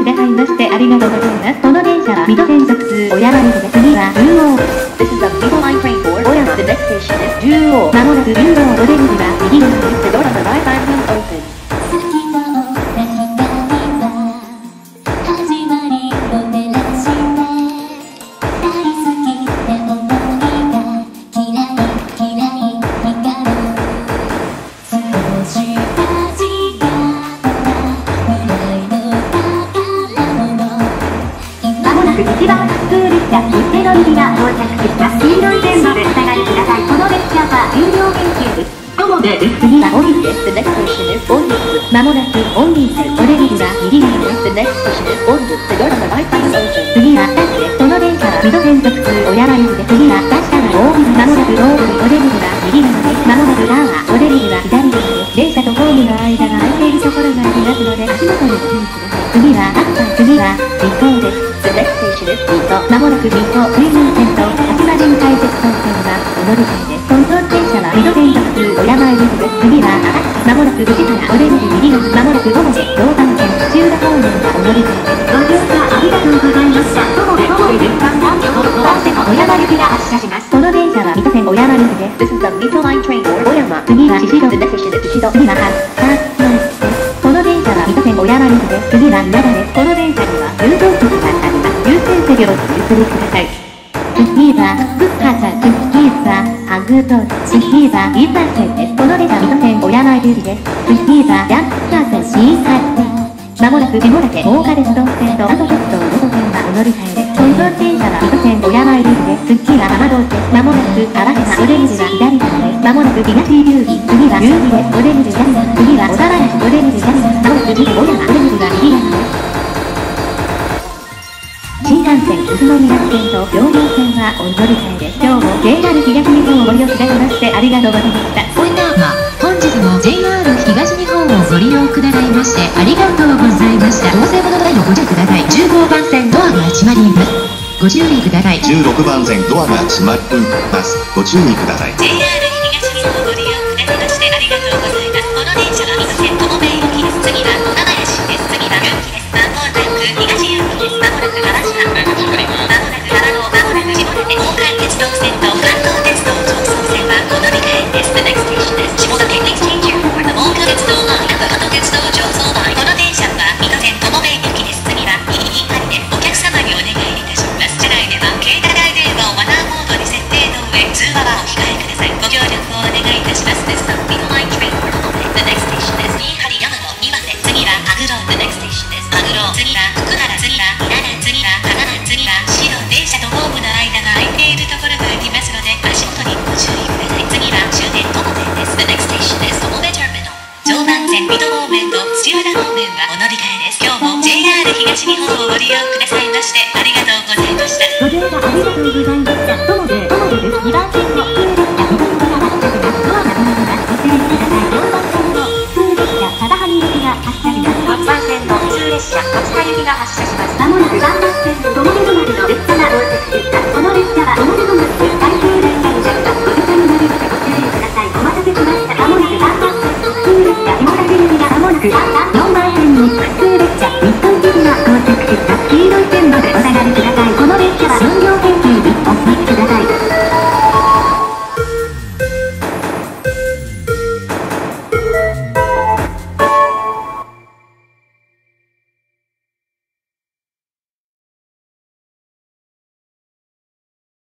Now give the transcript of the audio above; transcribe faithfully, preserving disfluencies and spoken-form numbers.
くださいましてありがとうございます。この電車は水戸線直通小山駅で次は中央。 This is the Middle Line train for Oyama. The next station is 中央。 まもなく中央お出口は右側です。 The door on the right side will open. 一番普通列車日テロ入りが到着します。黄色い線までお下がりください。この列車は有料限定です。友部です。次はオフィスです。 The next station is Office. まもなくオフィスお出口は右側です。 The next station is Office. The door on the right side will open. 次はタスです。この電車は水戸線直通小山駅で次はタスから大水。まもなく大水お出口は右側です。まもなくガーはお出口は左側です。電車とホームの間が空いているところがありますので足元にご注意ください。次はアッパー。次は水戸です。 The next station is 水戸。まもなく水戸中央線と薩摩神海鉄道線はお乗り換えです。本当電車は水戸線直通小山駅です。次はまもなく富士原お出口右側。まもなく友部常磐線土浦方面はお乗り換えです。ご乗車ありがとうございました。友部友部です。小山行きが発車します。この電車は水戸線小山行きです。 This is the Middle Line train for Oyama. 次は宍戸。 The next station is 宍戸。 次は八田前です。この電車は水戸線小山行きです。次は稲田です。この電車には優等席があります。優先席をお譲りください。次は福畑。次はハグト。次は伊佐線です。この電車水戸線小山行きです。次は八田線新発線。まもなく下館大岡鉄道線と阿蘇鉄道能登線はお乗り換えです。本当電車は水戸線小山行きです。次は浜通線。まもなく淡路お出口は左側です。まもなく東流儀。次は流儀です。お出口左側。次は小田原市お出口左側。まもなく次は小山お出口は右側です。新幹線宇都宮線と両両線はお乗り換えです。今日も ジェイアール 東日本をご利用くださいましてありがとうございました。 それでは本日も ジェイアール 東日本をご利用くださいましてありがとうございました。同性物台をご注意ください。じゅうごばん線ドアが閉まります。ご注意ください。 じゅうろくばん線ドアが閉まります。ご注意ください。 ジェイアール 東日本をご利用くださいましてありがとうございます。この電車は水戸線友部行きです。次は小田原市です。次は流儀です。まもなく東流儀です。まもなく淡路島。まもなく長野。まもなく下館大岡鉄道線と関東鉄道常総線はお乗り換えです。 The next station is 下館。 Please change your for the 大岡鉄道line and the 関東鉄道常総line。この電車は水戸線友部行きです。次は右側です。お客様にお願いいたします。車内では携帯電話をマナーモードに設定の上通話はお控えください。ご協力をお願いいたします。 This is the Middle Line train for Tomobe. The next station is 新張山野岩手。次はマグロ。 The next station is マグロ。次は福原。次は稲田。次は花田。次は宍戸。電車とホームの間が空いているところがありますので足元にご注意ください。次は終点友部です。 The next station is 友部 terminal。 常磐線水戸方面と土浦方面はお乗り換えです。今日も ジェイアール 東日本をご利用くださいましてありがとうございました。 ご乗車ありがとうございました。友部友部です。にばん線の普通列車水戸から発車します。ドアが閉まります。ご注意ください。よんばん線の普通列車貞張行きが発車します。はちばん線の普通列車松葉行きが発車します。まもなくさんばん線友部止まりの列車が到着します。この列車は友部止まりで最終列車になります。ご乗車になりましたご注意ください。お待たせしました。まもなくさんばん線の普通列車下館行きがまもなくさんばんよんばん線の普通